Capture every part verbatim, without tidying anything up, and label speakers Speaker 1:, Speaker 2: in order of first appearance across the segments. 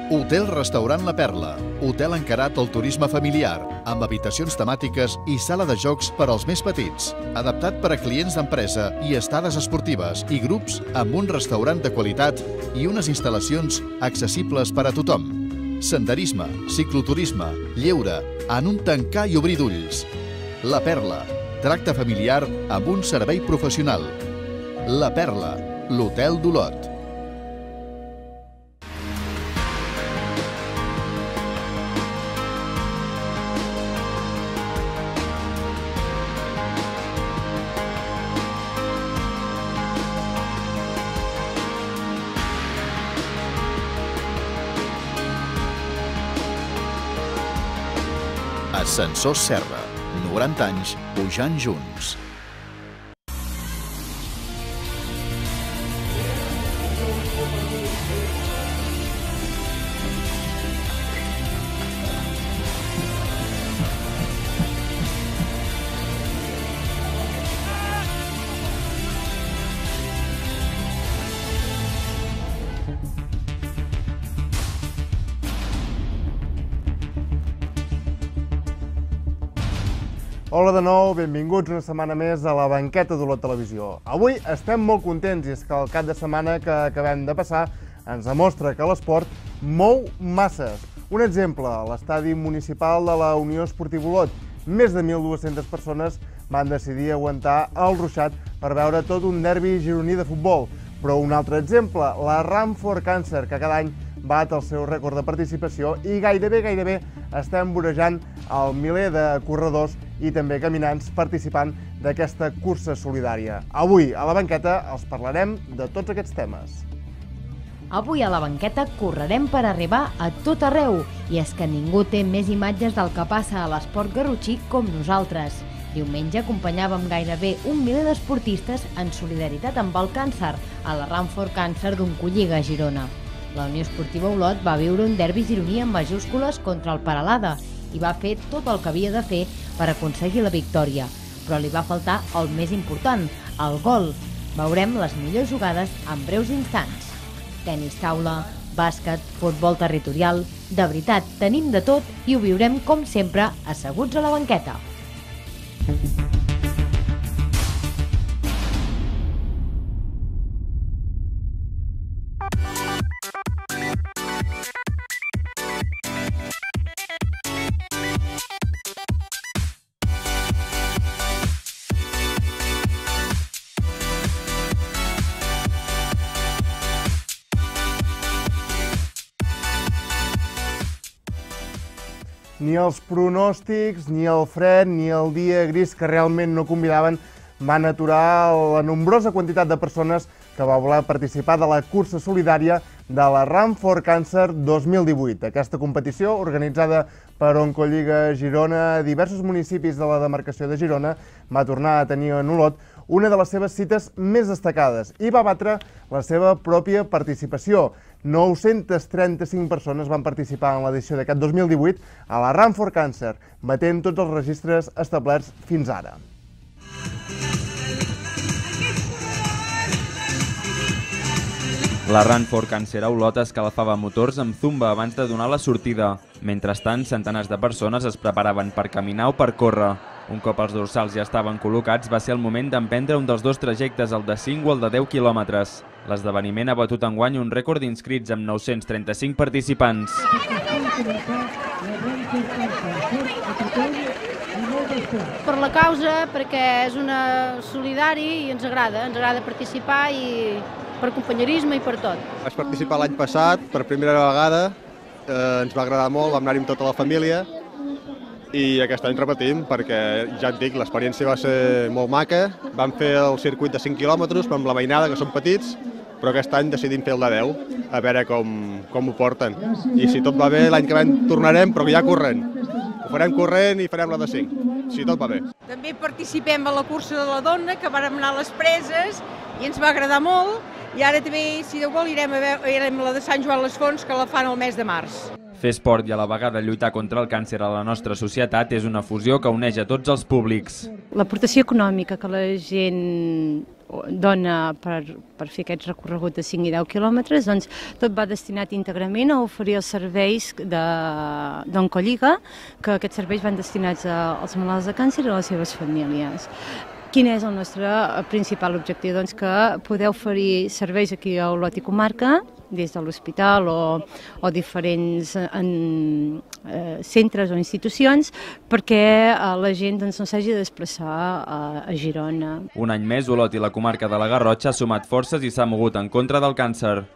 Speaker 1: Hotel-restaurant La Perla, hotel encarat al turisme familiar, amb habitacions temàtiques i sala de jocs per als més petits, adaptat per a clients d'empresa i estades esportives i grups amb un restaurant de qualitat i unes instal·lacions accessibles per a tothom. Senderisme, cicloturisme, lleure, en un tancar i obrir d'ulls. La Perla, tracte familiar amb un servei professional. La Perla, l'hotel d'Olot. Ascensors Serra, noranta anys pujant junts.
Speaker 2: Hola de nou, benvinguts una setmana més a la banqueta d'Olot Televisió. Avui estem molt contents i és que el cap de setmana que acabem de passar ens demostra que l'esport mou masses. Un exemple, l'estadi municipal de la Unió Esportiva Olot. Més de mil dues-centes persones van decidir aguantar el ruixat per veure tot un derbi gironí de futbol. Però un altre exemple, la Run for Cancer, que cada any bat el seu rècord de participació i gairebé, gairebé estem vorejant el miler de corredors i també caminants participant d'aquesta cursa solidària. Avui, a la banqueta, els parlarem de tots aquests temes.
Speaker 3: Avui a la banqueta correrem per arribar a tot arreu, i és que ningú té més imatges del que passa a l'esport garrotxí com nosaltres. Diumenge acompanyàvem gairebé un miler d'esportistes en solidaritat amb el càncer a la Run for Cancer d'Oncolliga, a Girona. La Unió Esportiva Olot va viure un derbi gironí en majúscules contra el Peralada i va fer tot el que havia de fer per aconseguir la victòria, però li va faltar el més important, el gol. Veurem les millors jugades en breus instants. Tenis taula, bàsquet, futbol territorial... De veritat, tenim de tot i ho viurem, com sempre, asseguts a la banqueta.
Speaker 2: Ni els pronòstics, ni el fred, ni el dia gris que realment no convidaven van aturar la nombrosa quantitat de persones que va voler participar de la cursa solidària de la Run for Cancer dos mil divuit. Aquesta competició, organitzada per Oncolliga Girona, diversos municipis de la demarcació de Girona, va tornar a tenir en Olot una de les seves cites més destacades i va batre la seva pròpia participació. nou-centes trenta-cinc persones van participar en l'edició d'aquest dos mil divuit a la Run for Cancer, batent tots els registres establerts fins ara.
Speaker 4: La Run for Cancer a Olot escalfava motors amb zumba abans de donar la sortida. Mentrestant, centenars de persones es preparaven per caminar o per córrer. Un cop els dorsals ja estaven col·locats, va ser el moment d'emprendre un dels dos trajectes, el de cinc o el de deu quilòmetres. L'esdeveniment ha batut enguany un rècord d'inscrits amb nou-cents trenta-cinc participants.
Speaker 5: Per la causa, perquè és una solidari i ens agrada, ens agrada participar i per companyerisme i per tot.
Speaker 6: Vaig participar l'any passat, per primera vegada, eh, ens va agradar molt, vam anar-hi amb tota la família i aquest any repetim perquè, ja et dic, l'experiència va ser molt maca. Vam fer el circuit de cinc quilòmetres, però amb la mainada, que són petits, però aquest any decidim fer el de deu, a veure com, com ho porten. I si tot va bé, l'any que ve tornarem, però ja corrent. Ho farem corrent i farem la de cinc, si tot va bé.
Speaker 7: També participem a la cursa de la dona, que vàrem anar a les preses i ens va agradar molt. I ara també, si Déu vol, irem a, veure, irem a la de Sant Joan les Fonts, que la fan el mes de març.
Speaker 4: Fer esport i a la vegada lluitar contra el càncer a la nostra societat és una fusió que uneix a tots els públics.
Speaker 8: L'aportació econòmica que la gent dona per, per fer aquest recorregut de cinc i deu quilòmetres, doncs tot va destinat íntegrament a oferir els serveis d'Oncolliga, que aquests serveis van destinats als malalts de càncer i a les seves famílies. Quin és el nostre principal objectiu? Doncs que poder oferir serveis aquí a Olot i comarca, des de l'hospital o, o diferents en, eh, centres o institucions, perquè la gent doncs, no s'hagi de desplaçar a, a Girona.
Speaker 4: Un any més, Olot i la comarca de la Garrotxa ha sumat forces i s'ha mogut en contra del càncer.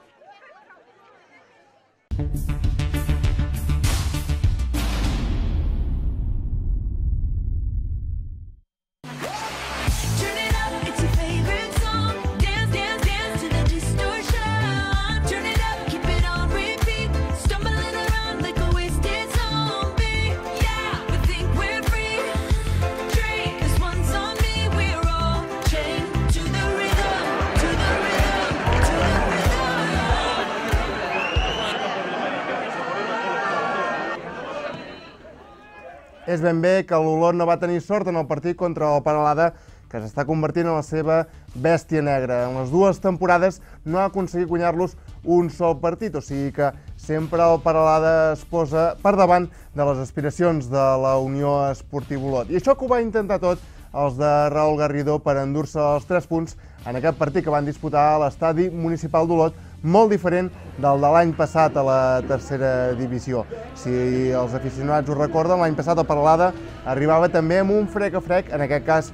Speaker 2: És ben bé que l'Olot no va tenir sort en el partit contra el Peralada, que s'està convertint en la seva bèstia negra. En les dues temporades no ha aconseguit guanyar-los un sol partit, o sigui que sempre el Peralada es posa per davant de les aspiracions de la Unió Esportiva Olot. I això que ho va intentar tot els de Raúl Garrido per endur-se els tres punts en aquest partit que van disputar a l'estadi municipal d'Olot, molt diferent del de l'any passat a la tercera divisió. Si els aficionats ho recorden, l'any passat el Peralada arribava també amb un frec a frec, en aquest cas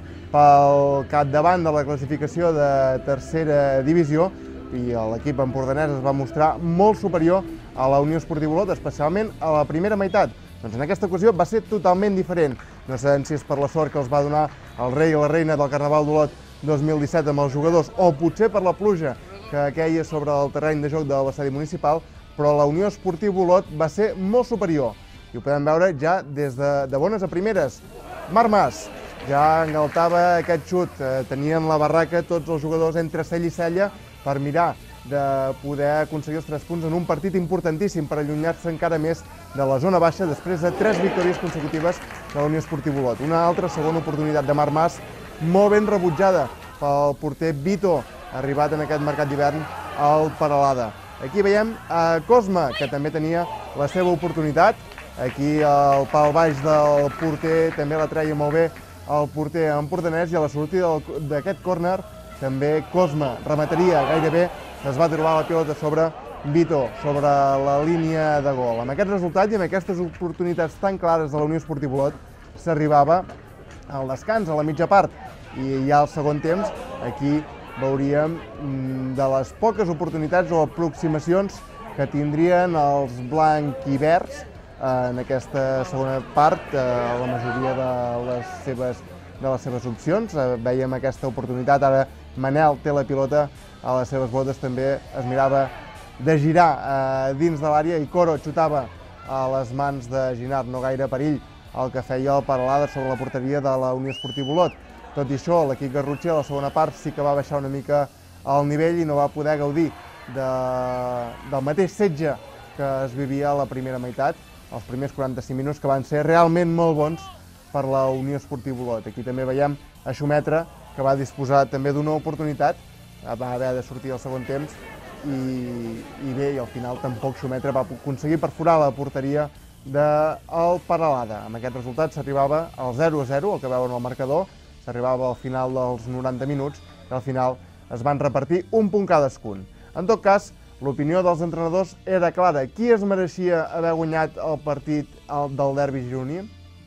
Speaker 2: pel capdavant de la classificació de tercera divisió, i l'equip empordanès es va mostrar molt superior a la Unió Esportiva Olot, especialment a la primera meitat. Doncs en aquesta ocasió va ser totalment diferent. No sabem si és per la sort que els va donar el rei i la reina del Carnaval d'Olot dos mil disset amb els jugadors, o potser per la pluja que queia sobre el terreny de joc de l'estadi municipal, però la Unió Esportiva Olot va ser molt superior. I ho podem veure ja des de, de bones a primeres. Marc Mas ja engaltava aquest xut, tenien la barraca tots els jugadors entre cella i cella per mirar de poder aconseguir els tres punts en un partit importantíssim per allunyar-se encara més de la zona baixa després de tres victòries consecutives de la Unió Esportiva Olot. Una altra segona oportunitat de Marc Mas, molt ben rebutjada pel porter Vito, arribat en aquest mercat d'hivern al Peralada. Aquí veiem a Cosme, que també tenia la seva oportunitat. Aquí el pal baix del porter també la treia molt bé el porter empordanès, i a la sortida d'aquest córner també Cosme remataria gairebé, es va trobar la pilota sobre Vito, sobre la línia de gol. Amb aquest resultat i amb aquestes oportunitats tan clares de la Unió Esportiva Olot s'arribava al descans, a la mitja part, i ja al segon temps aquí veuríem de les poques oportunitats o aproximacions que tindrien els blanc-i-verds en aquesta segona part, la majoria de les seves, de les seves opcions. Veiem aquesta oportunitat, ara Manel té la pilota a les seves botes, també es mirava de girar dins de l'àrea i Coro xutava a les mans de Ginard, no gaire perill el que feia el Peralada sobre la porteria de la Unió Esportiva Olot. Tot i això, l'equip garrotxer a la segona part sí que va baixar una mica el nivell i no va poder gaudir de, del mateix setge que es vivia a la primera meitat, els primers quaranta-cinc minuts, que van ser realment molt bons per la Unió Esportiva Olot. Aquí també veiem a Xumetra, que va disposar també d'una oportunitat, va haver de sortir al segon temps, i, i bé, i al final tampoc Xumetra va aconseguir perforar la porteria del Peralada. Amb aquest resultat s'arribava al zero a zero, el que veuen al marcador, s'arribava al final dels noranta minuts, i al final es van repartir un punt cadascun. En tot cas, l'opinió dels entrenadors era clara. Qui es mereixia haver guanyat el partit del derbi gironí?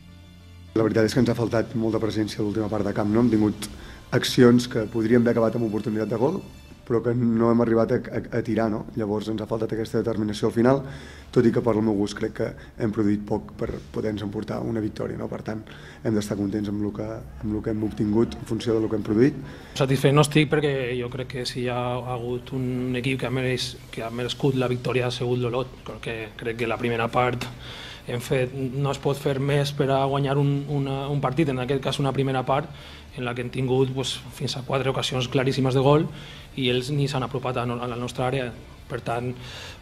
Speaker 9: La veritat és que ens ha faltat molta presència a l'última part de camp, no? Hem tingut accions que podríem haver acabat amb oportunitat de gol, però que no hem arribat a, a, a tirar, no? Llavors ens ha faltat aquesta determinació al final, tot i que per al meu gust crec que hem produït poc per poder-nos emportar una victòria, no? Per tant, hem d'estar contents amb el que, amb el que hem obtingut en funció del que hem produït.
Speaker 10: Satisfet no estic perquè jo crec que si hi ha hagut un equip que ha, mereix, que ha merescut la victòria ha sigut l'Olot. Crec que, crec que la primera part hem fet, no es pot fer més per a guanyar un, una, un partit, en aquest cas una primera part, en la que hem tingut pues, fins a quatre ocasions claríssimes de gol i ells ni s'han apropat a la nostra àrea. Per tant,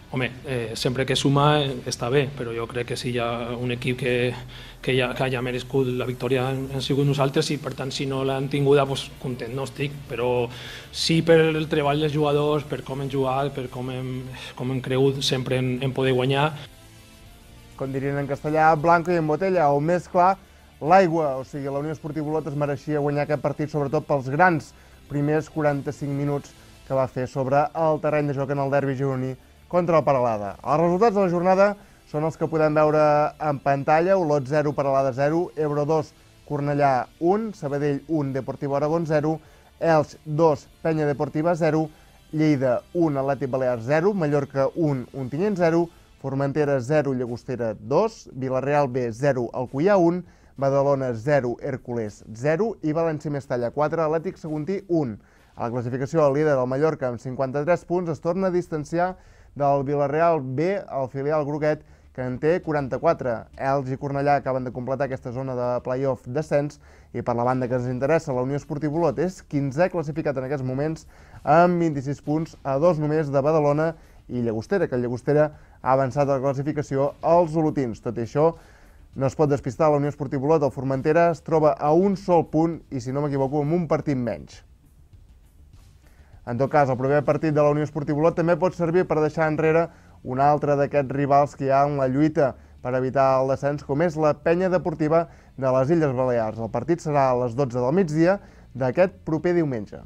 Speaker 10: home, eh, sempre que suma eh, està bé, però jo crec que si hi ha un equip que, que, ja, que haya merescut la victòria han, han sigut nosaltres i per tant si no l'han tinguda doncs, content no estic, però sí per el treball dels jugadors, per com hem jugat, per com hem, com hem cregut sempre en, en poder guanyar.
Speaker 2: Com dirien en castellà, blanco i en botella, o més clar, l'aigua, o sigui, la Unió Esportiva Olot es mereixia guanyar aquest partit sobretot pels grans primers quaranta-cinc minuts que va fer sobre el terreny de joc en el derbi gironí contra el Peralada. Els resultats de la jornada són els que podem veure en pantalla: Olot zero, Peralada zero, Ebro dos, Cornellà un, Sabadell un, Deportivo Aragón zero, Elx dos, Penya Deportiva zero, Lleida un, Atlètic Balears zero, Mallorca un, Ontinyent zero, Formentera zero, Llagostera dos, Vilareal B zero, Alcoià un, Badalona zero, Hèrcules zero i València Mestalla quatre, Atlètic Saguntí un. A la classificació, el líder, el Mallorca, amb cinquanta-tres punts, es torna a distanciar del Vilareal B, el filial groguet, que en té quaranta-quatre. Elx i Cornellà acaben de completar aquesta zona de play-off descens i per la banda que ens interessa, la Unió Esportiva Olot és quinzè classificat en aquests moments amb vint-i-sis punts, a dos només de Badalona i Llagostera, que el Llagostera ha avançat a la classificació als olotins. Tot i això, no es pot despistar la Unió Esportiva Olot. El Formentera es troba a un sol punt i, si no m'equivoco, amb un partit menys. En tot cas, el proper partit de la Unió Esportiva Olot també pot servir per deixar enrere un altre d'aquests rivals que hi ha en la lluita per evitar el descens, com és la Penya Deportiva de les Illes Balears. El partit serà a les dotze del migdia d'aquest proper diumenge.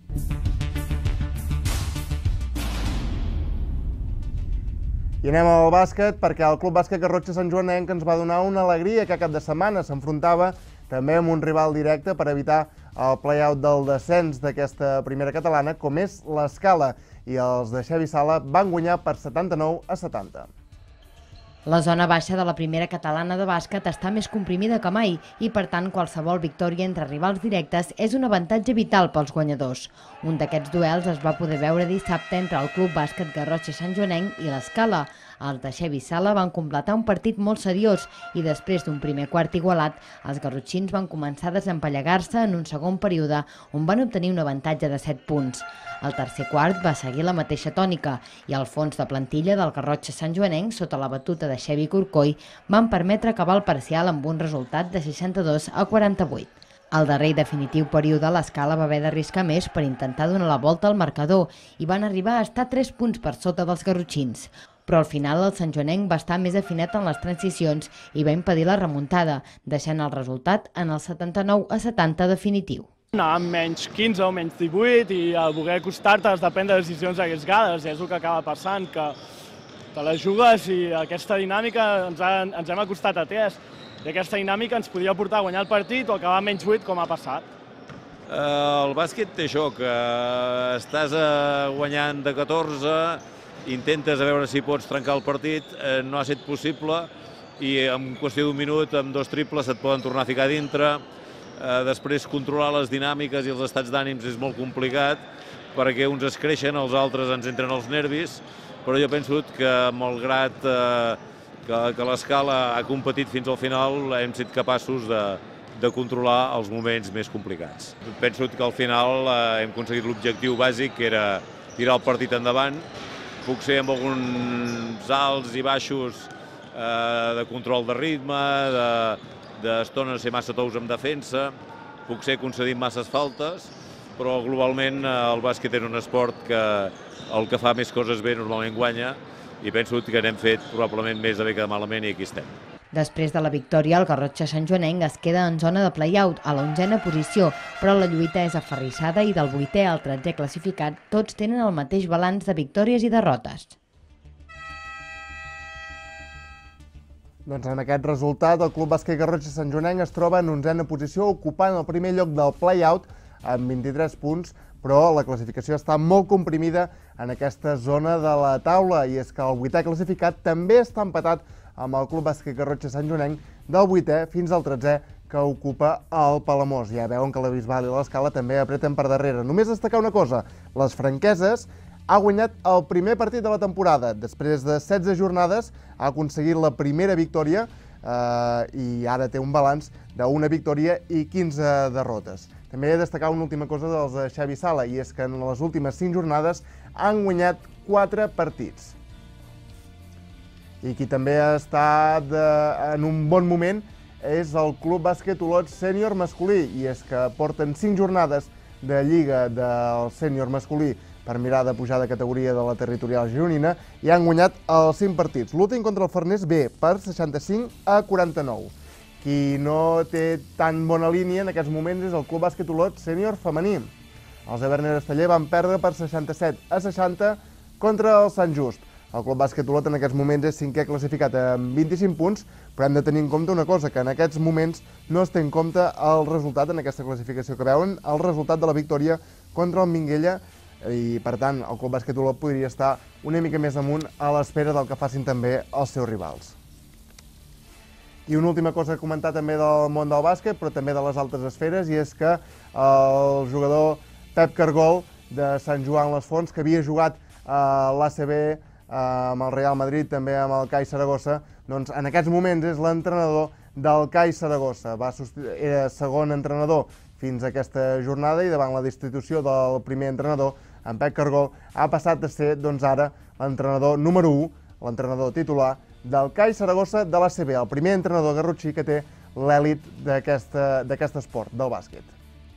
Speaker 2: I anem al bàsquet, perquè el Club Bàsquet Garrotxa Sant Joanenc ens va donar una alegria que cap de setmana s'enfrontava també amb un rival directe per evitar el play-out del descens d'aquesta primera catalana, com és l'Escala, i els de Xavi Sala van guanyar per setanta-nou a setanta.
Speaker 3: La zona baixa de la primera catalana de bàsquet està més comprimida que mai i, per tant, qualsevol victòria entre rivals directes és un avantatge vital pels guanyadors. Un d'aquests duels es va poder veure dissabte entre el Club Bàsquet Garrotxa Sant Joanenc i l'Escala. Els de Xavi Sala van completar un partit molt seriós i després d'un primer quart igualat, els garrotxins van començar a desempallegar-se en un segon període on van obtenir un avantatge de set punts. El tercer quart va seguir la mateixa tònica i el fons de plantilla del Garrotxa Sant Joanenc, sota la batuta de Xavi Corcoy, van permetre acabar el parcial amb un resultat de seixanta-dos a quaranta-vuit. Al darrer i definitiu període, l'Escala va haver d'arriscar més per intentar donar la volta al marcador i van arribar a estar tres punts per sota dels garrotxins. Però al final el Sant Joanenc va estar més afinat en les transicions i va impedir la remuntada, deixant el resultat en el setanta-nou a setanta definitiu.
Speaker 11: Anar amb menys quinze o menys divuit i al voler acostar-te has de prendre decisions arriscades, és el que acaba passant, que te la jugues i aquesta dinàmica ens, ha, ens hem acostat a tres. I aquesta dinàmica ens podia portar a guanyar el partit o acabar menys vuit, com ha passat.
Speaker 12: El bàsquet té això, que estàs guanyant de catorze, intentes a veure si pots trencar el partit, no ha estat possible i en qüestió d'un minut, amb dos triples, et poden tornar a ficar dintre. Després, controlar les dinàmiques i els estats d'ànims és molt complicat perquè uns es creixen, els altres ens entren els nervis, però jo penso que, malgrat que l'Escala ha competit fins al final, hem estat capaços de controlar els moments més complicats. Penso que al final hem aconseguit l'objectiu bàsic, que era tirar el partit endavant. Puc ser amb alguns alts i baixos de control de ritme, d'estona ser massa tous en defensa, puc ser concedint masses faltes, però globalment el bàsquet és un esport que el que fa més coses bé normalment guanya i penso que n'hem fet probablement més de bé que de malament i aquí estem.
Speaker 3: Després de la victòria, el Garrotxa Sant Joanenc es queda en zona de play-out, a l'onzena posició, però la lluita és aferrissada i del vuitè al tretzè classificat tots tenen el mateix balanç de victòries i derrotes.
Speaker 2: Doncs en aquest resultat, el Club Bàsquet Garrotxa Sant Joanenc es troba en onzena posició, ocupant el primer lloc del play-out amb vint-i-tres punts, però la classificació està molt comprimida en aquesta zona de la taula, i és que el vuitè classificat també està empatat amb el Club Bàsquet Garrotxa Sant Joanenc, del vuitè fins al tretzè, que ocupa el Palamós. Ja veuen que la Bisbal i l'Escala també apreten per darrere. Només destacar una cosa: les Franqueses ha guanyat el primer partit de la temporada. Després de setze jornades ha aconseguit la primera victòria eh, i ara té un balanç d'una victòria i quinze derrotes. També he de destacar una última cosa dels de Xavi Sala, i és que en les últimes cinc jornades han guanyat quatre partits. I qui també està en un bon moment és el Club Bàsquet Olot sènior masculí, i és que porten cinc jornades de lliga del sènior masculí per mirar de pujar de categoria de la territorial gironina i han guanyat els cinc partits. L'últim contra el Farners B per seixanta-cinc a quaranta-nou. Qui no té tan bona línia en aquests moments és el Club Bàsquet Olot sènior femení. Els de Berner Esteller van perdre per seixanta-set a seixanta contra el Sant Just. El Club Bàsquet Olot en aquests moments és cinquè classificat amb vint-i-cinc punts, però hem de tenir en compte una cosa, que en aquests moments no es té en compte el resultat en aquesta classificació que veuen, el resultat de la victòria contra el Minguella, i per tant el Club Bàsquet Olot podria estar una mica més amunt a l'espera del que facin també els seus rivals. I una última cosa a comentar també del món del bàsquet, però també de les altes esferes, i és que el jugador Pep Cargol de Sant Joan les Fonts, que havia jugat a l'A C B amb el Real Madrid, també amb el C A I Saragossa, doncs en aquests moments és l'entrenador del C A I Saragossa. Era segon entrenador fins a aquesta jornada i davant la destitució del primer entrenador, en Pep Cargol ha passat a ser doncs ara l'entrenador número u, l'entrenador titular del C A I Saragossa de l'A C B, el primer entrenador garrotxí que té l'èlit d'aquest esport, del bàsquet.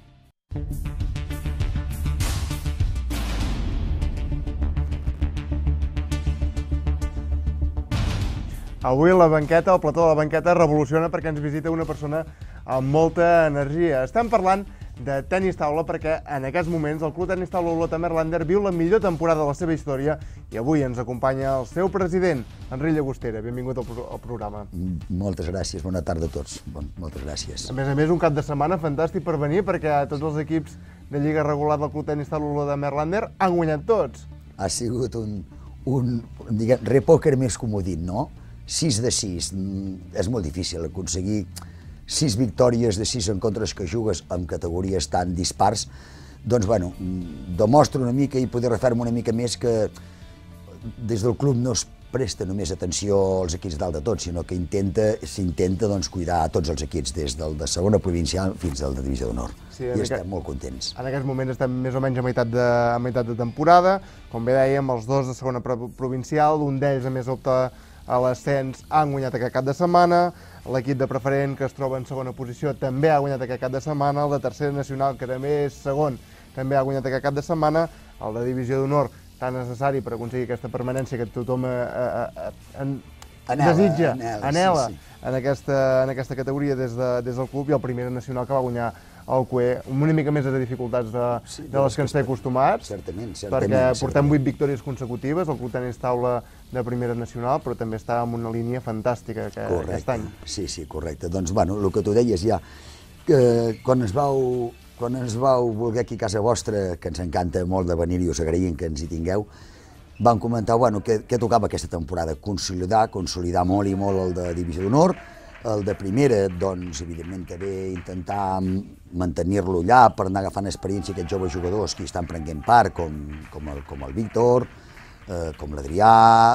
Speaker 2: Avui la banqueta, el plató de la banqueta revoluciona perquè ens visita una persona amb molta energia. Estem parlant de tenis taula perquè en aquests moments el Club Tenis Taula Olot a Merlander viu la millor temporada de la seva història i avui ens acompanya el seu president, Enric Llagostera. Benvingut al programa.
Speaker 13: Moltes gràcies, bona tarda a tots. Moltes gràcies.
Speaker 2: A més a més, un cap de setmana fantàstic per venir perquè tots els equips de lliga regular del Club Tenis Taula Olot de Merlander han guanyat tots.
Speaker 13: Ha sigut un, un diguem, repòquer més comodit, no? sis de sis, és molt difícil aconseguir sis victòries de sis encontres que jugues amb categories tan dispars, doncs, bueno, demostra una mica i poder refer-me una mica més que des del club no es presta només atenció als equips dalt de tot, sinó que s'intenta doncs, cuidar a tots els equips, des del de segona provincial fins al de divisió d'honor. Sí, I estem molt contents.
Speaker 2: En aquests moments estem més o menys a meitat de, a meitat de temporada. Com bé dèiem, els dos de segona provincial, un d'ells a més opta a l'ascens, han guanyat aquest cap de setmana. L'equip de preferent, que es troba en segona posició, també ha guanyat aquest cap de setmana. El de tercera nacional, que també és segon, també ha guanyat aquest cap de setmana. El de divisió d'honor, tan necessari per aconseguir aquesta permanència que tothom desitja, anhela en aquesta categoria des del club, i el primera nacional que va guanyar el C U E, una mica més de dificultats de les que ens té acostumats, perquè portem vuit victòries consecutives, el Club Tenis Taula de primera nacional, però també està en una línia fantàstica aquest any.
Speaker 13: Sí, sí, correcte. Doncs, bueno, el que tu deies ja, quan ens vau quan ens vau voler aquí a casa vostra, que ens encanta molt de venir i us agraïm que ens hi tingueu, vam comentar què tocava aquesta temporada, consolidar, consolidar molt i molt el de divisió d'honor, el de primera, doncs, evidentment, també intentar mantenir-lo allà per anar agafant experiència aquests joves jugadors que hi estan prenent part, com el Víctor, com l'Adrià,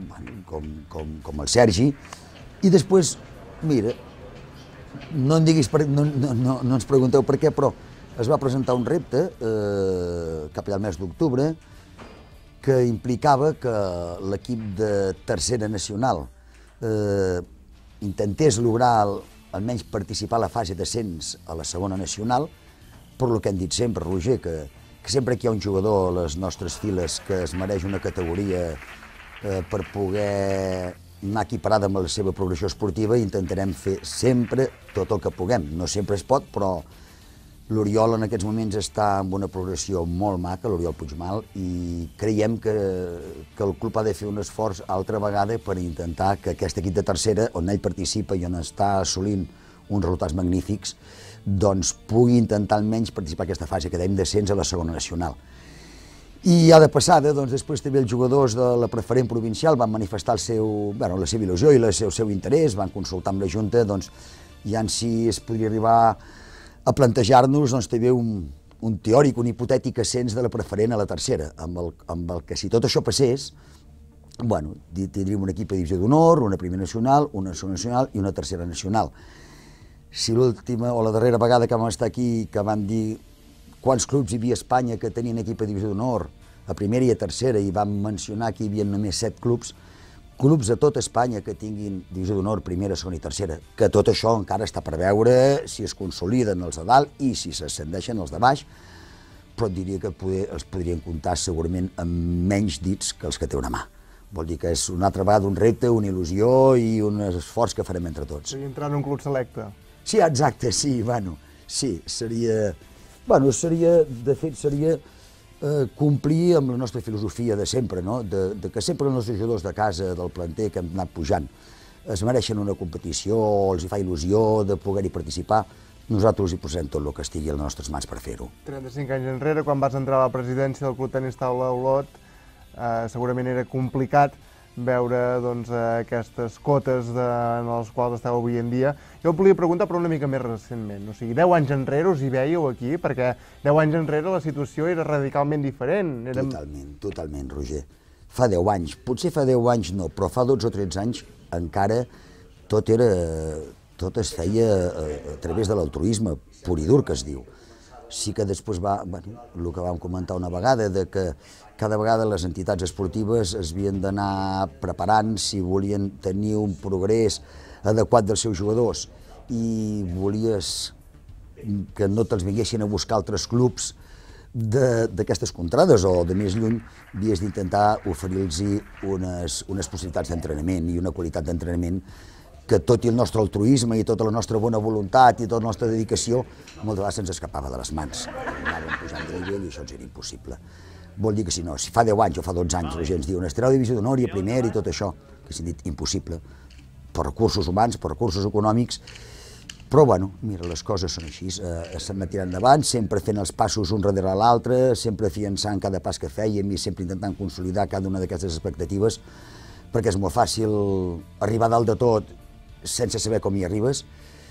Speaker 13: com el Sergi, i després, mira, no ens pregunteu per què, però es va presentar un repte cap allà al mes d'octubre que implicava que l'equip de tercera nacional intentés lograr almenys participar a la fase d'ascens a la segona nacional, per el que hem dit sempre, Roger, que sempre que hi ha un jugador a les nostres files que es mereix una categoria per poder anar equiparada amb la seva progressió esportiva, intentarem fer sempre tot el que puguem. No sempre es pot, però l'Oriol en aquests moments està amb una progressió molt maca, l'Oriol Puigmal, i creiem que el club ha de fer un esforç altra vegada per intentar que aquest equip de tercera, on ell participa i on està assolint uns resultats magnífics, doncs pugui intentar almenys participar en aquesta fase que dèiem d'ascens a la segona nacional. I ja de passada, doncs després també els jugadors de la preferent provincial van manifestar la seva il·lusió i el seu interès, van consultar amb la Junta, doncs, ja en si es podria arribar a plantejar-nos també un teòric, un hipotètic ascens de la preferent a la tercera, amb el que si tot això passés, tindríem un equip de divisió d'honor, una primera nacional, una segona nacional i una tercera nacional. Si l'última o la darrera vegada que vam estar aquí, que van dir quants clubs hi havia a Espanya que tenien equip de divisió d'honor, a primera i a tercera, i vam mencionar que hi havia només set clubs, clubs de tota Espanya que tinguin divisió d'honor, primera, segona i tercera, que tot això encara està per veure si es consoliden els de dalt i si s'ascendeixen els de baix, però et diria que poder, els podrien comptar segurament amb menys dits que els que té una mà. Vol dir que és una altra vegada un repte, una il·lusió i un esforç que farem entre tots.
Speaker 2: I entrar en un club selecte.
Speaker 13: Sí, exacte, sí, bueno, sí, seria... Bueno, seria, de fet, seria eh, complir amb la nostra filosofia de sempre, no? De, de que sempre els nostres jugadors de casa, del planter que hem anat pujant, es mereixen una competició, els hi fa il·lusió de poder-hi participar. Nosaltres hi posem tot el que estigui a les nostres mans per fer-ho.
Speaker 2: trenta-cinc anys enrere, quan vas entrar a la presidència del Club Tenis Taula Olot, eh, segurament era complicat veure doncs, aquestes cotes de, en les quals esteu avui en dia. Jo et volia preguntar, però una mica més recentment. O sigui, deu anys enrere us hi veieu aquí? Perquè deu anys enrere la situació era radicalment diferent. Érem... Totalment,
Speaker 13: totalment, Roger. Fa deu anys, potser fa deu anys no, però fa dotze o tretze anys encara tot era... tot es feia a, a través de l'altruisme pur i dur, que es diu. Sí que després va, bueno, el que vam comentar una vegada, de que cada vegada les entitats esportives es havien d'anar preparant si volien tenir un progrés adequat dels seus jugadors i volies que no te'ls vinguessin a buscar altres clubs d'aquestes contrades o de més lluny, havies d'intentar oferir-los unes, unes possibilitats d'entrenament i una qualitat d'entrenament que tot i el nostre altruisme i tota la nostra bona voluntat i tota la nostra dedicació, moltes vegades se'ns escapava de les mans. Anàvem pujant de nivell i això ens era impossible. Vol dir que si no, si fa deu anys o fa dotze anys la gent ens diu estareu a divisió d'honor i a primer i tot això, que s'ha dit impossible, per recursos humans, per recursos econòmics, però bueno, mira, les coses són així, eh, s'han de tirar endavant, sempre fent els passos un darrere l'altre, sempre fiançant cada pas que fèiem i sempre intentant consolidar cada una d'aquestes expectatives, perquè és molt fàcil arribar dalt de tot sense saber com hi arribes,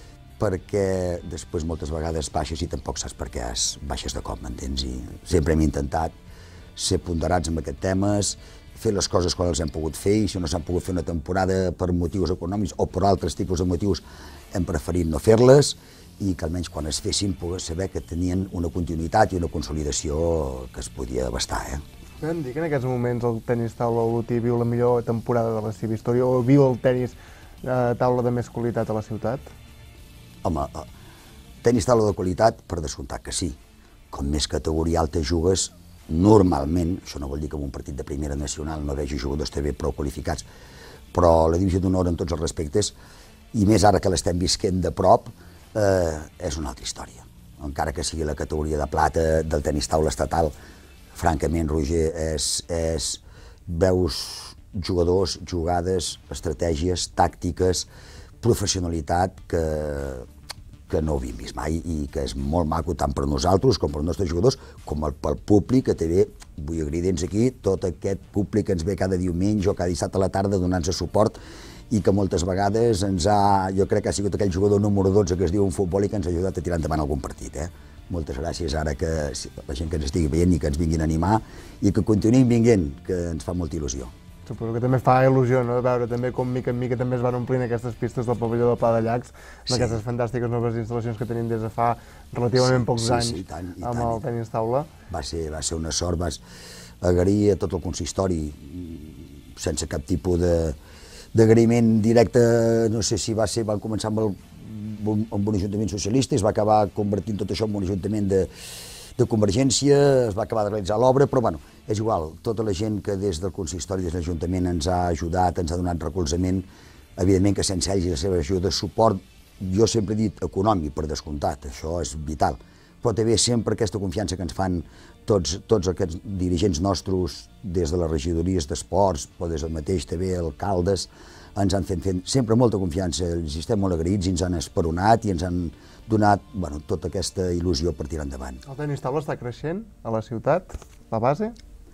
Speaker 13: perquè després moltes vegades baixes i tampoc saps per què baixes de cop, m'entens? I sempre hem intentat ser ponderats amb aquests temes, fer les coses quan els hem pogut fer, i si no s'han pogut fer una temporada per motius econòmics o per altres tipus de motius, hem preferit no fer-les, i que almenys quan es fessin pogués saber que tenien una continuïtat i una consolidació que es podia abastar, eh?
Speaker 2: Podem dir que en aquests moments el tenis taula olotí viu la millor temporada de la seva història o viu el tenis eh, taula de més qualitat a la ciutat?
Speaker 13: Home, eh, tenis taula de qualitat, per descomptat que sí. Com més categoria alta jugues, normalment, això no vol dir que en un partit de primera nacional no vegi jugadors també prou qualificats, però la divisió d'honor en tots els respectes, i més ara que l'estem visquent de prop, eh, és una altra història. Encara que sigui la categoria de plata del tenis taula estatal, francament, Roger, és, és, veus jugadors, jugades, estratègies, tàctiques, professionalitat que, que no ho havíem vist mai i que és molt maco tant per nosaltres com per els nostres jugadors, com pel públic que té bé, vull agrair dents aquí, tot aquest públic que ens ve cada diumenge o cada dissabte a la tarda donant-nos suport i que moltes vegades ens ha, jo crec que ha sigut aquell jugador número dotze que es diu en futbol i que ens ha ajudat a tirar endavant algun partit, eh? Moltes gràcies ara que la gent que ens estigui veient i que ens vinguin a animar i que continuïn vinguent, que ens fa molta il·lusió.
Speaker 2: Suposo que també fa il·lusió, no?, veure també com mica en mica també es van omplint aquestes pistes del pavelló del Pla de Llacs, amb aquestes fantàstiques noves instal·lacions que tenim des de fa relativament pocs anys amb el tenis taula.
Speaker 13: Va ser, va ser una sort, vas agrair a tot el consistori sense cap tipus d'agraïment directe, no sé si va ser, van començar amb, el, amb un ajuntament socialista i es va acabar convertint tot això en un ajuntament de de Convergència, es va acabar de realitzar l'obra, però bueno, és igual, tota la gent que des del consistori, des de l'Ajuntament ens ha ajudat, ens ha donat recolzament, evidentment que sense ells i la seva ajuda, suport, jo sempre he dit econòmic, per descomptat, això és vital, però també sempre aquesta confiança que ens fan tots, tots aquests dirigents nostres, des de les regidories d'esports, o des del mateix també alcaldes, ens han fet fent sempre molta confiança, els estem molt agraïts i ens han esperonat i ens han donat bueno, tota aquesta il·lusió per tirar endavant.
Speaker 2: El tenis taula està creixent a la ciutat, la base?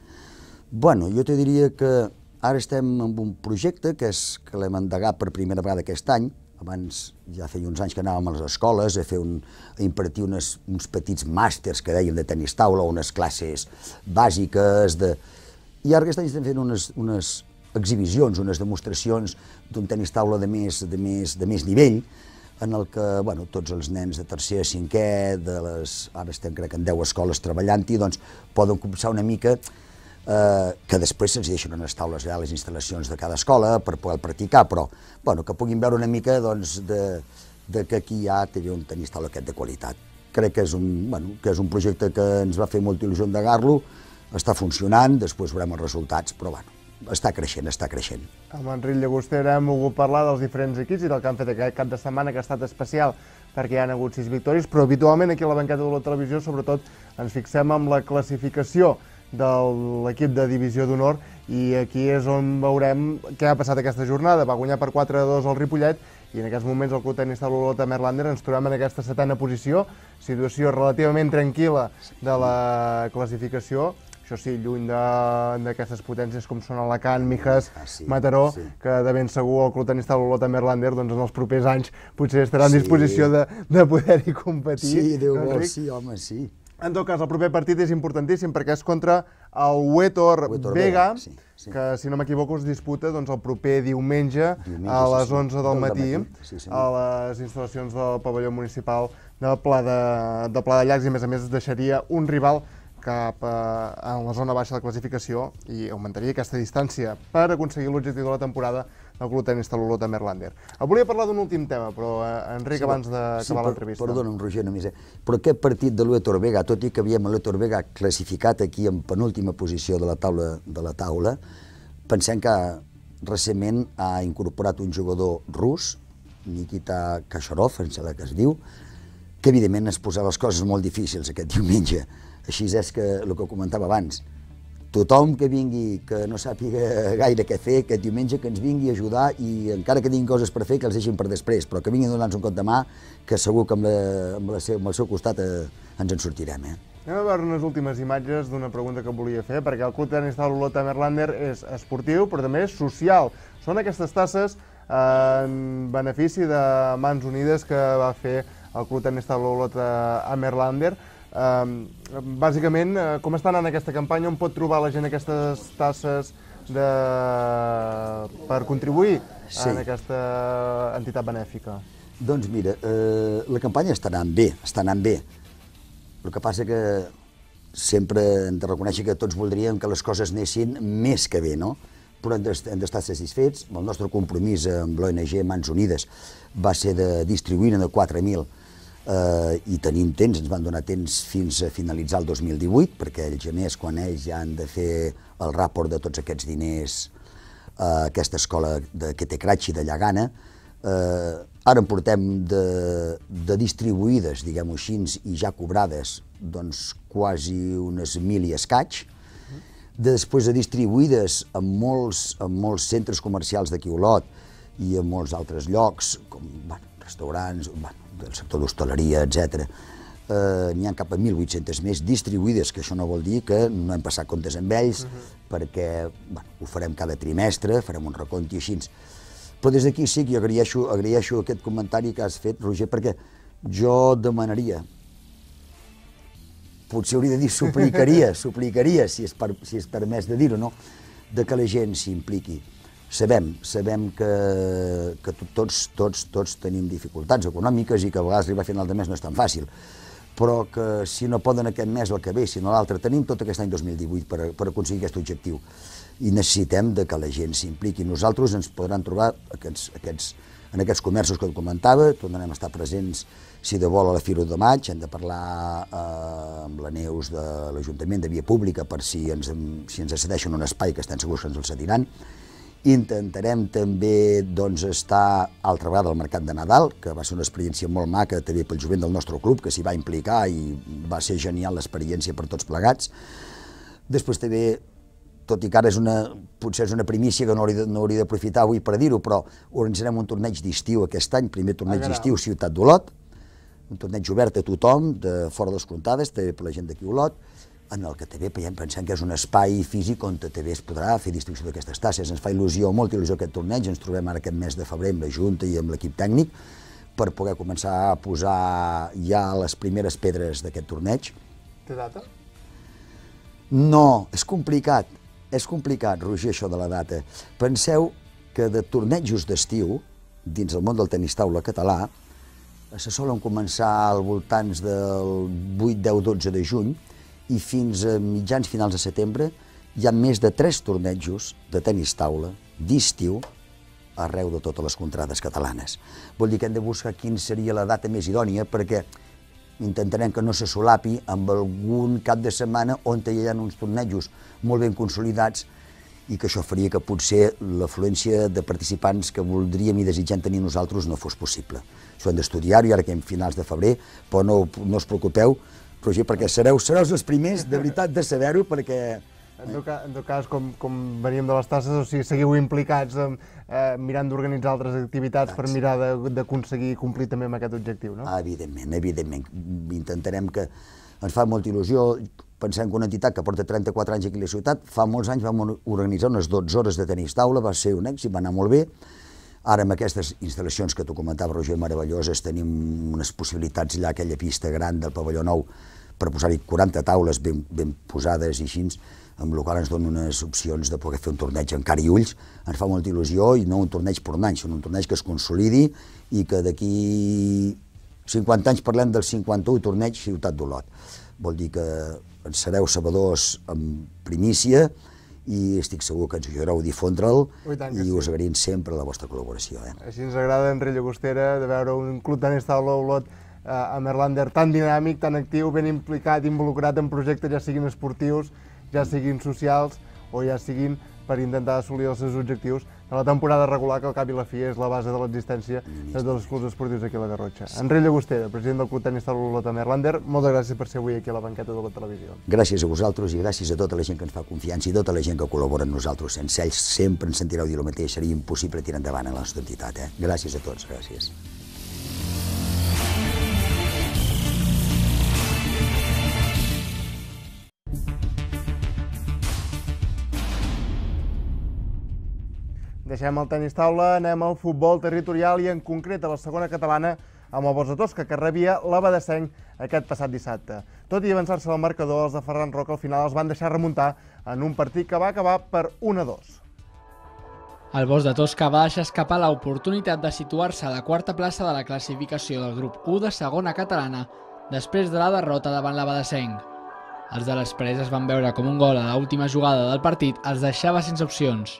Speaker 13: Bueno, jo te diria que ara estem en un projecte que, és, que l'hem endegat per primera vegada aquest any. Abans ja feia uns anys que anàvem a les escoles a, fer un, a impartir unes, uns petits màsters que dèiem de tenis taula, unes classes bàsiques, de... i ara aquest any estem fent unes, unes exhibicions, unes demostracions d'un tenis taula de més, de més, de més nivell, en el que bueno, tots els nens de tercer a cinquè, de les, ara estem crec en deu escoles treballant-hi, doncs poden començar una mica que després se'ns deixen unes taules allà a les instal·lacions de cada escola per poder practicar, però que puguin veure una mica que aquí hi ha un tenis taula aquest de qualitat. Crec que és un projecte que ens va fer molta il·lusió endegar-lo, està funcionant, després veurem els resultats, però bueno, està creixent, està creixent.
Speaker 2: Amb Enric Llagostera hem volgut parlar dels diferents equips i del que han fet aquest cap de setmana, que ha estat especial perquè hi ha hagut sis victòries, però habitualment aquí a la banqueta de la televisió sobretot ens fixem en la classificació de l'equip de divisió d'honor i aquí és on veurem què ha passat aquesta jornada. Va guanyar per quatre a dos el Ripollet i en aquests moments el Club Tenis Taula Olot a Merlander ens trobem en aquesta setena posició, situació relativament tranquil·la de la classificació. Això sí, lluny d'aquestes potències com són Alacant, Mijas, Mataró, que de ben segur el Club Tenis Taula Olot a Merlander en els propers anys potser estarà en disposició de poder-hi competir.
Speaker 13: Sí, Déu vol, sí, home, sí.
Speaker 2: En tot cas, el proper partit és importantíssim perquè és contra el Huetor Vega, que, si no m'equivoco, es disputa el proper diumenge a les onze del matí a les instal·lacions del pavelló municipal de Pla de Llacs i, a més a més, deixaria un rival cap a la zona baixa de classificació i augmentaria aquesta distància per aconseguir l'objectiu de la temporada del Club Tenis Taula Olot a Merlander. Volia parlar d'un últim tema, però, Enric, abans d'acabar l'entrevista.
Speaker 13: Perdona'm, Roger, només, però aquest partit de l'Huetor Vega, tot i que havíem l'Huetor Vega classificat aquí en penúltima posició de la taula, pensem que recentment ha incorporat un jugador rus, Nikita Kasharov, em sembla que es diu, que evidentment es posa les coses molt difícils aquest diumenge. Així és que el que comentava abans, tothom que vingui, que no sàpiga gaire què fer, aquest diumenge que ens vingui a ajudar i encara que tinguin coses per fer, que els deixin per després, però que vinguin a donar-nos un cop de mà, que segur que amb el seu costat ens en sortirem.
Speaker 2: Anem a veure unes últimes imatges d'una pregunta que volia fer, perquè el Club Tenis Taula Olot a Merlander és esportiu, però també és social. Són aquestes tasses en benefici de Mans Unides que va fer el Club Tenis Taula Olot a Merlander. Bàsicament, com està anant aquesta campanya? On pot trobar la gent aquestes tasses per contribuir en aquesta entitat benèfica?
Speaker 13: Doncs mira, la campanya està anant bé, està anant bé. El que passa que sempre hem de reconèixer que tots voldríem que les coses anessin més que bé, no? Però hem d'estar satisfets. El nostre compromís amb l'O N G Mans Unides va ser de distribuir-ne de quatre mil i tenim temps, ens van donar temps fins a finalitzar el dos mil divuit, perquè el gener és quan ells ja han de fer el ràport de tots aquests diners a aquesta escola que té Cratxi de Llagana. Ara en portem de distribuïdes, diguem-ho així, i ja cobrades, doncs quasi unes mil i escaig. Després de distribuïdes en molts centres comercials d'aquí a Olot i en molts altres llocs, com restaurants, del sector d'hostaleria, etcètera. N'hi ha cap a mil vuit-centes més distribuïdes, que això no vol dir que no hem passat comptes amb ells, perquè ho farem cada trimestre, farem un recompte i així. Però des d'aquí sí que jo agraeixo aquest comentari que has fet, Roger, perquè jo demanaria, potser hauria de dir suplicaria, suplicaria, si és permès de dir-ho, no?, de que la gent s'impliqui. Sabem, sabem que tots, tots, tots tenim dificultats econòmiques i que a vegades arribar a final de mes no és tan fàcil, però que si no poden aquest mes o el que ve, si no l'altre, tenim tot aquest any dos mil divuit per aconseguir aquest objectiu i necessitem que la gent s'impliqui. Nosaltres ens podran trobar en aquests comerços que et comentava, tornarem a estar presents, si de vol, a la Fira de Maig, hem de parlar amb la Neus de l'Ajuntament de Via Pública per si ens cedeixen un espai, que estem segurs que ens el cediran. Intentarem també estar altra vegada al Mercat de Nadal, que va ser una experiència molt maca també pel jovent del nostre club, que s'hi va implicar i va ser genial l'experiència per tots plegats. Després també, tot i que ara potser és una primícia que no hauria d'aprofitar avui per dir-ho, però organitzarem un torneig d'estiu aquest any, primer torneig d'estiu Ciutat d'Olot, un torneig obert a tothom, de fora de les comptades, també per la gent d'aquí a Olot, en el que també pensem que és un espai físic on també es podrà fer distribució d'aquestes tasses. Ens fa il·lusió, molta il·lusió aquest torneig, ens trobem ara aquest mes de febrer amb la Junta i amb l'equip tècnic per poder començar a posar ja les primeres pedres d'aquest torneig.
Speaker 2: Té data?
Speaker 13: No, és complicat, és complicat, Roger, això de la data. Penseu que de tornejos d'estiu, dins el món del tenis taula català, se solen començar al voltants del vuit, deu, dotze de juny, i fins a mitjans finals de setembre hi ha més de tres tornejos de tenis taula d'estiu arreu de totes les contrades catalanes. Vol dir que hem de buscar quina seria la data més idònia perquè intentarem que no se solapi amb algun cap de setmana on hi ha uns tornejos molt ben consolidats i que això faria que potser l'afluència de participants que voldríem i desitgem tenir nosaltres no fos possible. Això hem d'estudiar-ho i ara que en finals de febrer, però no, no us preocupeu, Roger, perquè sereu, sereu els primers, de veritat, de saber-ho, perquè...
Speaker 2: En tot cas, en tot cas com, com veníem de les tasses, o sigui, seguiu implicats en, eh, mirant d'organitzar altres activitats per mirar d'aconseguir complir també amb aquest objectiu, no?
Speaker 13: Ah, evidentment, evidentment. Intentarem que... Ens fa molta il·lusió, pensem que una entitat que porta trenta-quatre anys aquí a la ciutat, fa molts anys vam organitzar unes dotze hores de tenis taula, va ser un èxit, va anar molt bé. Ara, amb aquestes instal·lacions que tu comentaves, Roger, meravelloses, tenim unes possibilitats allà, aquella pista gran del pavelló nou, per posar-hi quaranta taules ben, ben posades i així, amb la qual ens donen unes opcions de poder fer un torneig en cara i ulls. Ens fa molta il·lusió, i no un torneig per un any, sinó un torneig que es consolidi i que d'aquí cinquanta anys parlem del cinquanta-u torneig Ciutat d'Olot. Vol dir que ens sereu sabedors amb primícia i estic segur que ens ajudareu a difondre'l i us agraïm sempre la vostra col·laboració.
Speaker 2: Així ens agrada, Enric Llagostera, de veure un club tenis taula a Olot a Merlander tan dinàmic, tan actiu, ben implicat, involucrat en projectes, ja siguin esportius, ja siguin socials o ja siguin per intentar assolir els seus objectius de la temporada regular, que al cap i la fi és la base de l'existència dels clubs esportius aquí a la Garrotxa. Enric Llagostera, president del Club Tenis Taula Olot a Merlander, moltes gràcies per ser avui aquí a la banqueta de la televisió.
Speaker 13: Gràcies a vosaltres i gràcies a tota la gent que ens fa confiança i tota la gent que col·labora amb nosaltres. Sense ells sempre ens sentireu dir el mateix, seria impossible tirar endavant a la nostra entitat. Eh? Gràcies a tots, gràcies.
Speaker 2: Deixem el tenis taula, anem al futbol territorial i en concret a la segona catalana amb el Bossa Tosca, que rebia l'Abadesenc aquest passat dissabte. Tot i avançar-se al marcador, els de Ferran Roca al final els van deixar remuntar en un partit que va acabar per un a dos.
Speaker 14: El Bossa Tosca va deixar escapar l'oportunitat de situar-se a la quarta plaça de la classificació del grup u de segona catalana després de la derrota davant l'Abadesenc. Els de les Preses van veure com un gol a l'última jugada del partit els deixava sense opcions.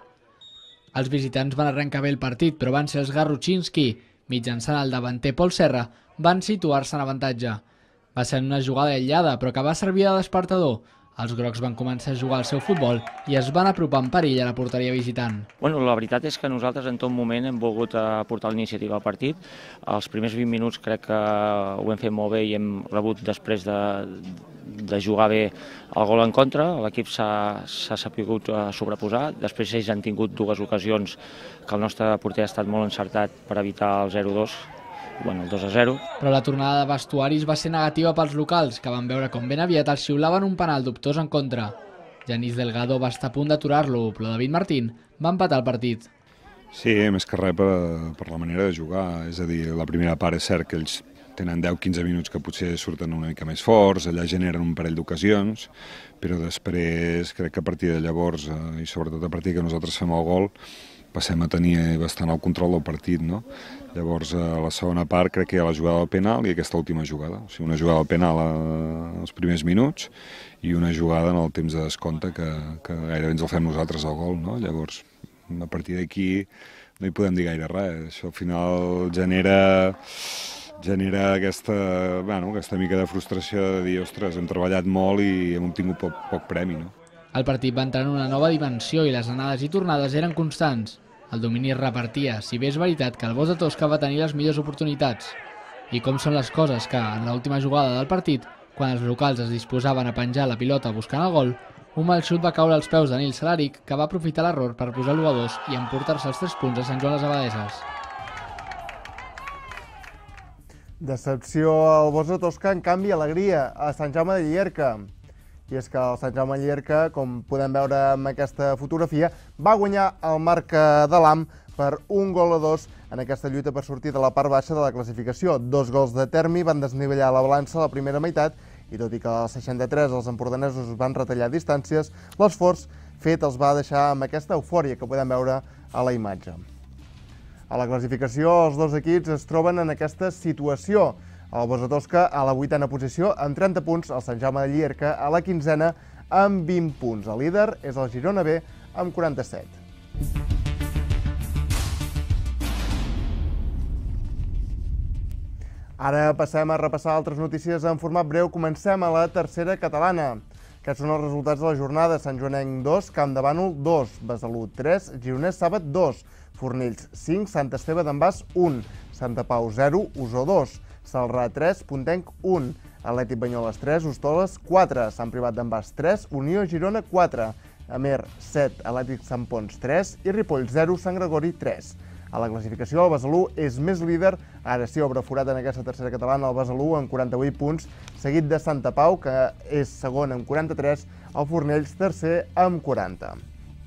Speaker 14: Els visitants van arrencar bé el partit, però van ser els garrotxins qui, mitjançant el davanter Pol Serra, van situar-se en avantatge. Va ser una jugada aïllada, però que va servir de despertador. Els grocs van començar a jugar el seu futbol i es van apropar en perill a la porteria visitant.
Speaker 15: Bueno, la veritat és que nosaltres en tot moment hem volgut aportar l'iniciativa al partit. Els primers vint minuts crec que ho hem fet molt bé i hem rebut després de, de jugar bé el gol en contra. L'equip s'ha sapigut sobreposar. Després ells han tingut dues ocasions que el nostre porter ha estat molt encertat per evitar el zero dos. Bueno, el dos a zero.
Speaker 14: Però la tornada de vestuaris va ser negativa pels locals, que van veure com ben aviat els xiulaven un penal dubtós en contra. Genís Delgado va estar a punt d'aturar-lo, però David Martín va empatar el partit.
Speaker 16: Sí, més que res per, per la manera de jugar. És a dir, la primera part és cert que ells tenen deu quinze minuts que potser surten una mica més forts, allà generen un parell d'ocasions, però després crec que a partir de llavors, eh, i sobretot a partir que nosaltres fem el gol, passem a tenir bastant el control del partit, no? Llavors, a la segona part crec que hi ha la jugada del penal i aquesta última jugada. O sigui, una jugada del penal als primers minuts i una jugada en el temps de descompte que, que gairebé ens el fem nosaltres al gol, no? Llavors, a partir d'aquí no hi podem dir gaire res. Això al final genera, genera aquesta, bueno, aquesta mica de frustració de dir, ostres, hem treballat molt i hem obtingut poc, poc premi, no?
Speaker 14: El partit va entrar en una nova dimensió i les anades i tornades eren constants. El domini es repartia, si bé és veritat que el Bossa Tosca va tenir les millors oportunitats. I com són les coses que, en l'última jugada del partit, quan els locals es disposaven a penjar la pilota buscant el gol, un mal xut va caure als peus de Nil Salaric, que va aprofitar l'error per posar l'u a dos i emportar-se els tres punts a Sant Joan les Abadeses.
Speaker 2: Decepció al Bossa Tosca, en canvi, alegria a Sant Jaume de Llierca. I és que el Sant Jaume de Llierca, com podem veure en aquesta fotografia, va guanyar el Marca de l'Am per un gol a dos en aquesta lluita per sortir de la part baixa de la classificació. Dos gols de Termi van desnivellar la balança a la primera meitat i tot i que als seixanta-tres els empordanesos van retallar distàncies, l'esforç fet els va deixar amb aquesta eufòria que podem veure a la imatge. A la classificació, els dos equips es troben en aquesta situació. El Bossa Tosca a la vuitena posició amb trenta punts, el Sant Jaume de Llierca a la quinzena amb vint punts. El líder és el Girona B amb quaranta-set. Ara passem a repassar altres notícies en format breu. Comencem a la tercera catalana. Aquests són els resultats de la jornada. Sant Joanenc dos, Camp de Bànol dos, Besalú tres, Gironès Sàbat dos, Fornells cinc, Sant Esteve d'en Bas un, Santa Pau zero, Osó dos, Celrà tres, Pontenc un, Atlètic Banyoles tres, Hostoles quatre, Sant Privat d'en Bas tres, Unió Girona quatre, Amer set, Atlètic Sant Pons tres i Ripoll zero, Sant Gregori tres. A la classificació, el Besalú és més líder, ara sí obre forat en aquesta tercera catalana el Besalú amb quaranta-vuit punts, seguit de Santa Pau, que és segon amb quaranta-tres, el Fornells tercer amb quaranta.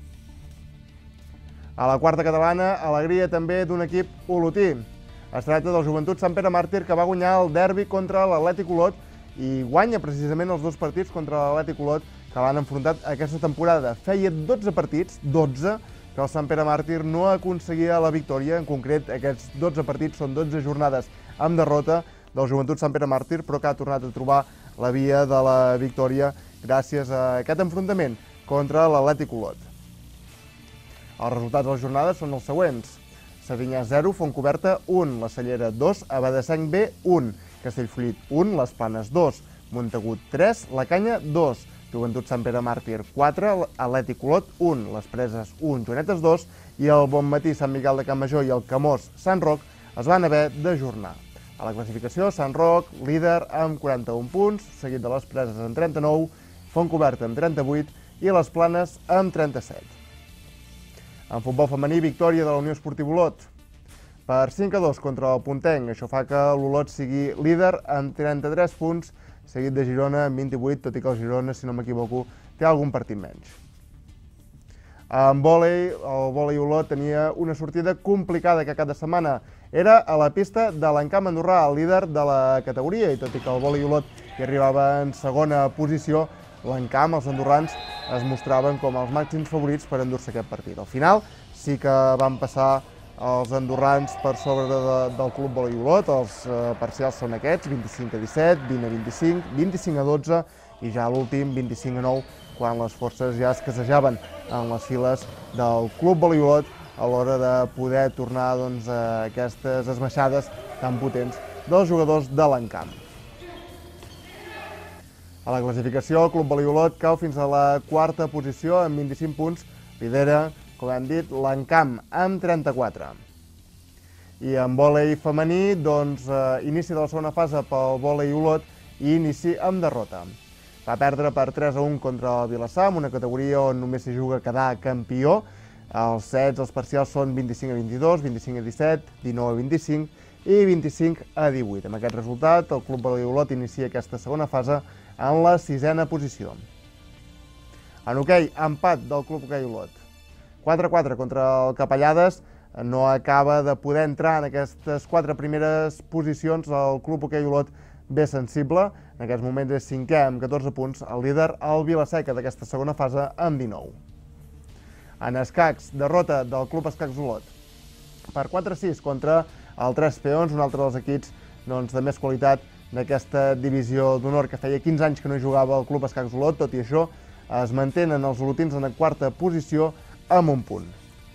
Speaker 2: A la quarta catalana, alegria també d'un equip olotí. Es tracta del Joventut Sant Pere Màrtir, que va guanyar el derbi contra l'Atlètic Olot i guanya precisament els dos partits contra l'Atlètic Olot que l'han enfrontat aquesta temporada. Feia dotze partits, dotze, que el Sant Pere Màrtir no aconseguia la victòria. En concret, aquests dotze partits són dotze jornades amb derrota del Joventut Sant Pere Màrtir, però que ha tornat a trobar la via de la victòria gràcies a aquest enfrontament contra l'Atlètic Olot. Els resultats de la jornada són els següents. Serinyà zero, Fontcoberta un, La Cellera dos, Abadessenc B un, Castellfollit un, Les Planes dos, Montagut tres, La Canya dos, Joventut Sant Pere Màrtir quatre, Atlètic Olot un, Les Preses un, Joanetes dos i el Bonmatí Sant Miquel de Campmajor i el Camós Sant Roc es van haver d'ajornar. A la classificació, Sant Roc, líder amb quaranta-un punts, seguit de Les Preses amb trenta-nou, Fontcoberta amb trenta-vuit i Les Planes amb trenta-set. En futbol femení, victòria de la Unió Esportiva Olot per cinc a dos contra el Pontenc. Això fa que l'Olot sigui líder amb trenta-tres punts, seguit de Girona amb vint-i-vuit, tot i que el Girona, si no m'equivoco, té algun partit menys. En vòlei, el vòlei Olot tenia una sortida complicada aquest cap de setmana. Era a la pista de l'Encamp Andorrà, el líder de la categoria, i tot i que el vòlei Olot hi arribava en segona posició, l'Encamp, els andorrans, es mostraven com els màxims favorits per endur-se aquest partit. Al final sí que van passar els andorrans per sobre de, del club vòlei Olot. Els eh, parcials són aquests, vint-i-cinc a disset, vint a vint-i-cinc, vint-i-cinc a dotze i ja l'últim vint-i-cinc a nou, quan les forces ja es casejaven en les files del club vòlei Olot a l'hora de poder tornar doncs, a aquestes esmaixades tan potents dels jugadors de l'Encamp. A la classificació, el club vòlei Olot cau fins a la quarta posició amb vint-i-cinc punts, lidera, com hem dit, l'Encamp amb trenta-quatre. I en vòlei femení, doncs, eh, inici de la segona fase pel vòlei Olot i inici amb derrota. Va perdre per tres a un contra el Vilassar, en una categoria on només s'hi juga a quedar campió. Els sets, els parcials són vint-i-cinc a vint-i-dos, vint-i-cinc a disset, dinou a vint-i-cinc i vint-i-cinc a divuit. Amb aquest resultat, el club vòlei Olot inicia aquesta segona fase en la sisena posició. En hoquei, empat del club hoquei Olot. quatre a quatre contra el Capellades, no acaba de poder entrar en aquestes quatre primeres posicions el club hoquei Olot bé sensible. En aquests moments és cinquè amb catorze punts, el líder el Vilaseca d'aquesta segona fase amb dinou. En escacs, derrota del club Escacs Olot per quatre a sis contra el Tres Peons, un altre dels equips doncs, de més qualitat d'aquesta divisió d'honor, que feia quinze anys que no hi jugava el club Escacs Olot. Tot i això, es mantenen els olotins en la quarta posició amb un punt.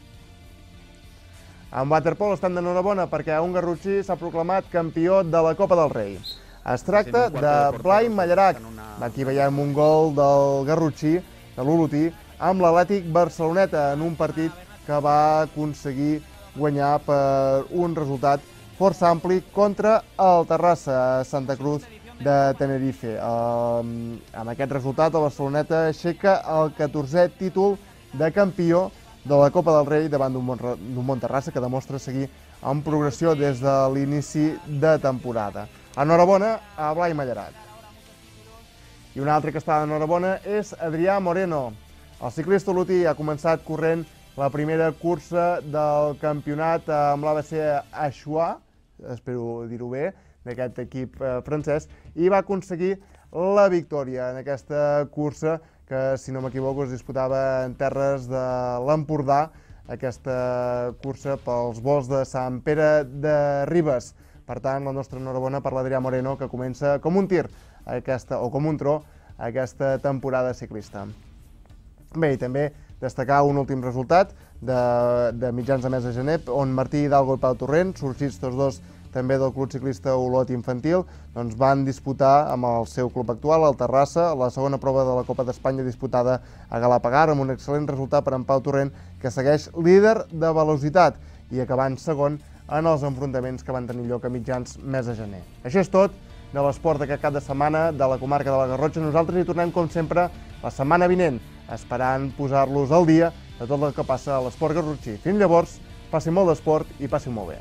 Speaker 2: En waterpolo estan d'enhorabona perquè un garrotxí s'ha proclamat campió de la Copa del Rei. Es tracta de Blai Mallarac. Aquí veiem un gol del garrotxí, de l'olotí, amb l'Atlètic Barceloneta en un partit que va aconseguir guanyar per un resultat força ampli contra el Terrassa Santa Cruz de Tenerife. Amb aquest resultat, el Barceloneta aixeca el catorzè títol de campió de la Copa del Rei davant d'un Montterrassa que demostra seguir en progressió des de l'inici de temporada. Enhorabona a Blai Mallarac. I un altre que està d'enhorabona és Adrià Moreno. El ciclista olotí ha començat corrent la primera cursa del campionat amb l'A B C Achois, espero dir-ho bé, d'aquest equip francès, i va aconseguir la victòria en aquesta cursa que, si no m'equivoco, es disputava en terres de l'Empordà, aquesta cursa pels vols de Sant Pere de Ribes. Per tant, la nostra enhorabona per l'Adrià Moreno, que comença com un tir aquesta, o com un tro aquesta temporada ciclista. Bé, i també destacar un últim resultat de, de mitjans de mes de gener, on Martí Hidalgo i Pau Torrent, sorgits tots dos també del Club Ciclista Olot Infantil, doncs van disputar amb el seu club actual, el Terrassa, la segona prova de la Copa d'Espanya disputada a Galapagar, amb un excel·lent resultat per en Pau Torrent, que segueix líder de velocitat i acabant segon en els enfrontaments que van tenir lloc a mitjans mes de gener. Això és tot de l'esport d'aquest cap de setmana de la comarca de la Garrotxa. Nosaltres hi tornem, com sempre, la setmana vinent, esperant posar-los al dia de tot el que passa a l'esport garrotxí. Fins llavors, passin molt d'esport i passin molt bé.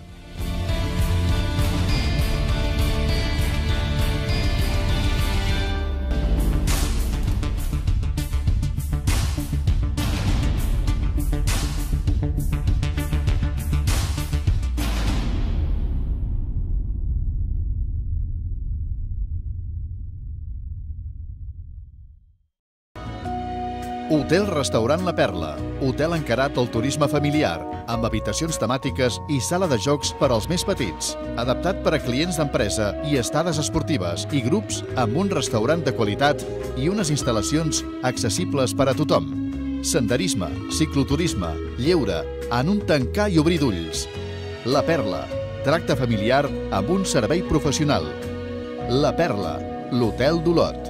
Speaker 1: Hotel-restaurant La Perla, hotel encarat al turisme familiar, amb habitacions temàtiques i sala de jocs per als més petits, adaptat per a clients d'empresa i estades esportives i grups amb un restaurant de qualitat i unes instal·lacions accessibles per a tothom. Senderisme, cicloturisme, lleure, en un tancar i obrir d'ulls. La Perla, tracte familiar amb un servei professional. La Perla, l'hotel d'Olot.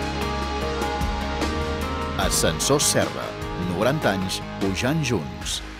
Speaker 1: Ascensors Serra, noranta anys pujant junts.